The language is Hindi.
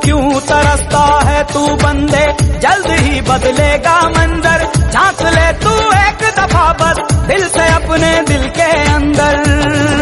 क्यों तरसता है तू बंदे, जल्द ही बदलेगा मंजर। झांक ले तू एक दफा बस दिल से अपने दिल के अंदर।